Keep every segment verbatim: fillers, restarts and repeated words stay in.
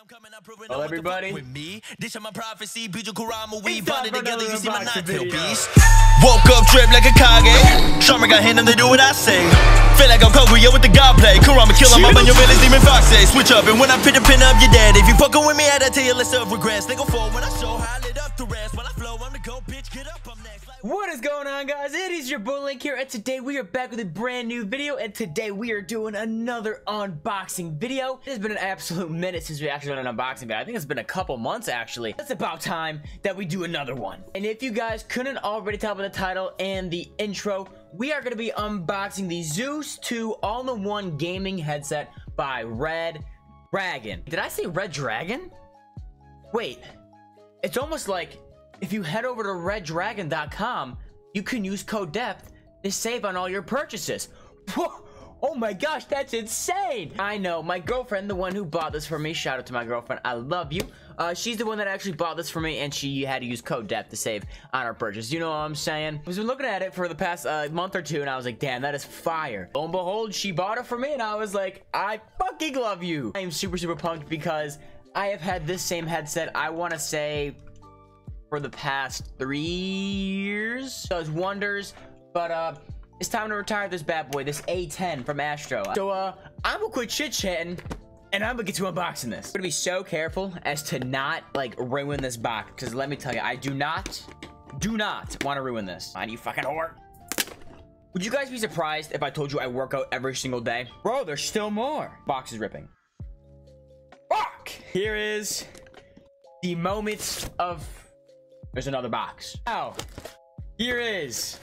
Hello everybody. With me, this is my prophecy. Beautiful Kurama, we It's bonded time for together. You see my another nine tail video. beast. Woke up, drip like a Kage. Sharma got hand and they do what I say. Feel like I'm Koguya with the god play. Kurama kill him, I'm on your village demon fox say. Switch up, and when I pin the pin up, you're dead. If you fucking with me, I tell you list of regrets. They go forward when I show how I lit up the rest. When I flow, I'm the go, bitch. Get up, I'm next. Like What is going on, guys? It is your boy Linck here, and today we are back with a brand new video, and today we are doing another unboxing video. It has been an absolute minute since we actually done an unboxing video. I think it's been a couple months, actually. It's about time that we do another one. And if you guys couldn't already tell by the title and the intro, we are going to be unboxing the Zeus two all-in-one gaming headset by RedDragon. Did I say RedDragon? Wait, it's almost like if you head over to red dragon dot com, you can use code depth to save on all your purchases. Whoa. Oh my gosh, that's insane. I know, my girlfriend, the one who bought this for me, shout out to my girlfriend, I love you. Uh, she's the one that actually bought this for me, and she had to use code depth to save on her purchase. You know what I'm saying? I've been looking at it for the past uh, month or two, and I was like, damn, that is fire. Lo and behold, she bought it for me, and I was like, I fucking love you. I am super, super pumped because I have had this same headset, I want to say, for the past three years. Does wonders, but uh it's time to retire this bad boy, this A ten from Astro. So uh I'm gonna quit chit-chatting and I'm gonna get to unboxing this. I'm gonna be so careful as to not like ruin this box, because let me tell you, I do not do not want to ruin this. Mind you fucking whore. Would you guys be surprised if I told you I work out every single day? Bro, there's still more. Box is ripping. Fuck! Here is the moment of There's another box. Now, here is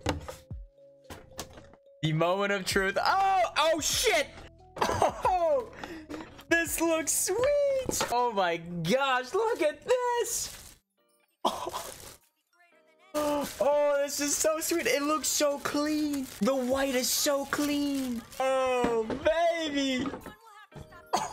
the moment of truth. Oh, oh shit! Oh, this looks sweet! Oh my gosh, look at this! Oh, oh, this is so sweet. It looks so clean. The white is so clean. Oh, baby! Oh,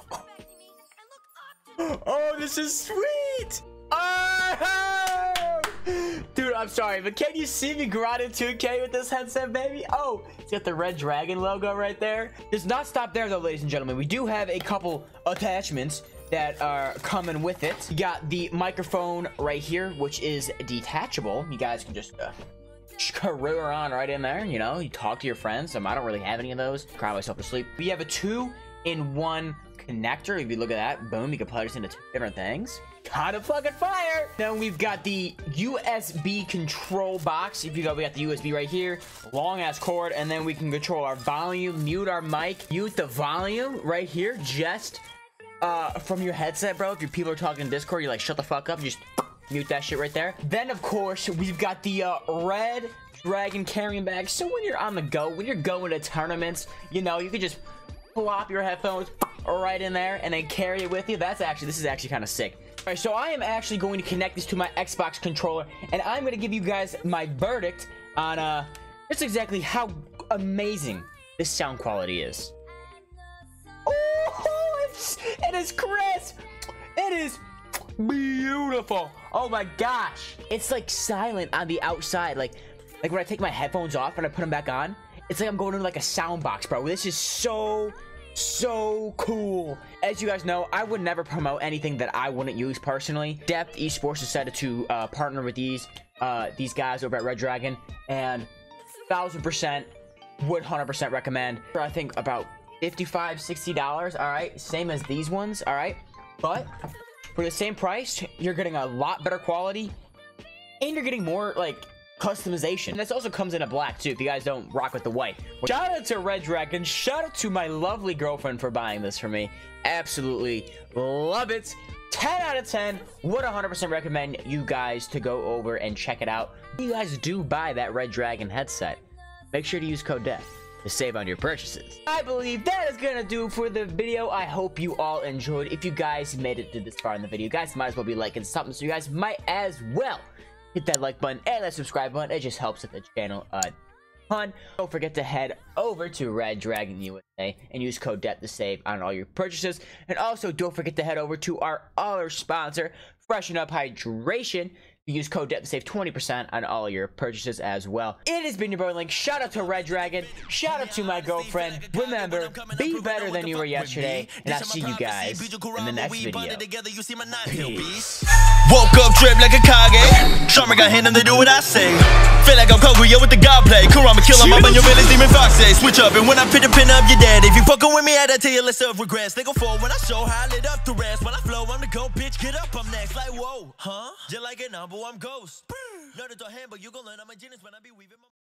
oh this is sweet! Oh! Dude, I'm sorry, but can you see me grinding two K with this headset, baby? Oh, it's got the RedDragon logo right there. Does not stop there, though, ladies and gentlemen. We do have a couple attachments that are coming with it. You got the microphone right here, which is detachable. You guys can just uh, screw her on right in there. You know, you talk to your friends. Um, I don't really have any of those. Cry myself to sleep. We have a two-in-one connector. If you look at that, boom, you can plug this into two different things. Kind of fucking fire. Then we've got the U S B control box. If you go, we got the U S B right here, long ass cord, and then we can control our volume, mute our mic, mute the volume right here, just uh from your headset, bro. If your people are talking in Discord, you're like, shut the fuck up, just mute that shit right there. Then of course we've got the uh RedDragon carrying bag. So when you're on the go, when you're going to tournaments, you know, you can just plop your headphones right in there and then carry it with you. That's actually, this is actually kind of sick. All right, so I am actually going to connect this to my Xbox controller, and I'm going to give you guys my verdict on uh just exactly how amazing this sound quality is. Oh, it's, it is crisp. It is beautiful. Oh my gosh, it's like silent on the outside. Like, like when I take my headphones off and I put them back on, it's like I'm going into like a sound box, bro. This is so so cool. As you guys know, I would never promote anything that I wouldn't use personally. Depth Esports decided to uh, partner with these uh, these guys over at RedDragon, and thousand percent would one hundred percent recommend. For I think about fifty-five, sixty dollars. All right, same as these ones. All right, but for the same price, you're getting a lot better quality, and you're getting more like customization. And this also comes in a black too, if you guys don't rock with the white. Shout out to RedDragon. Shout out to my lovely girlfriend for buying this for me. Absolutely love it. ten out of ten. Would one hundred percent recommend you guys to go over and check it out. If you guys do buy that RedDragon headset, make sure to use code depth to save on your purchases. I believe that is gonna do for the video. I hope you all enjoyed. If you guys made it to this far in the video, you guys might as well be liking something, so you guys might as well hit that like button and that subscribe button. It just helps with the channel a ton. Don't forget to head over to RedDragon U S A and use code depth to save on all your purchases. And also don't forget to head over to our other sponsor, Freshen Up Hydration. Use code D E P to save twenty percent on all your purchases as well. It has been your boy Linck. Shout out to RedDragon. Shout out to my girlfriend. Remember, be better than you were yesterday. And I'll see you guys in the next video. Peace. Woke up, drip like a Kage. Charmer got hand and they do what I say. Feel like I'm Kaguya with the godplay. Kurama kill him up on your village, demon foxy. Switch up, and when I pin the pin up, you're dead. If you fucking with me, I tell you list of regrets. They go forward when I show how I lit up the rest. When I flow, I'm the go, bitch, get up, I'm next. Like, whoa, huh? Just like a number, I'm ghost. Learn it to handle, you gon' learn I'm a genius when I be weaving my